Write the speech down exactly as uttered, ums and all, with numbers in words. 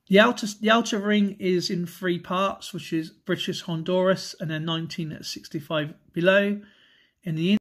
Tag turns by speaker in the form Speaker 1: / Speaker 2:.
Speaker 1: The outer, the outer ring is in three parts, which is British Honduras and then nineteen sixty-five below. In the